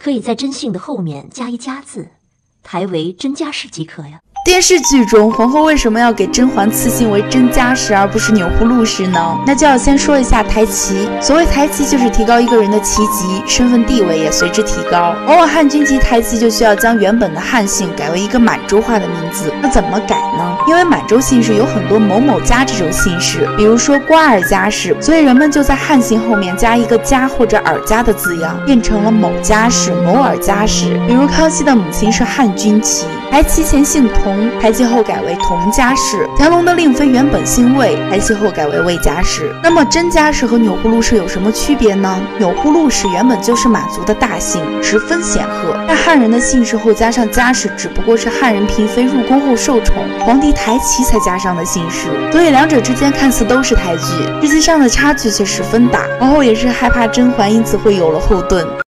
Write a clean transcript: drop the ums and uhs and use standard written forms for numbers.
可以在甄姓的后面加一家字，抬为甄家氏即可呀。 电视剧中，皇后为什么要给甄嬛赐姓为甄家氏而不是钮祜禄氏呢？那就要先说一下台旗。所谓台旗，就是提高一个人的旗级，身份地位也随之提高。往往汉军级台旗就需要将原本的汉姓改为一个满洲化的名字。那怎么改呢？因为满洲姓氏有很多某某家这种姓氏，比如说瓜尔佳氏，所以人们就在汉姓后面加一个家或者尔家的字样，变成了某家氏、某尔家氏。比如康熙的母亲是汉军旗，台旗前姓佟，台旗后改为佟家氏。乾隆的令妃原本姓魏，台旗后改为魏家氏。那么甄家氏和钮祜禄氏有什么区别呢？钮祜禄氏原本就是满族的大姓，十分显赫，但汉人的姓氏后加上家氏，只不过是汉人嫔妃入宫后受宠，皇帝台旗才加上的姓氏，所以两者之间看似都是台剧，实际上的差距却十分大。皇后也是害怕甄嬛因此会有了后盾。